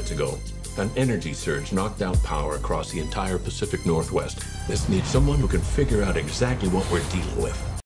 minutes ago. An energy surge knocked out power across the entire Pacific Northwest. This needs someone who can figure out exactly what we're dealing with.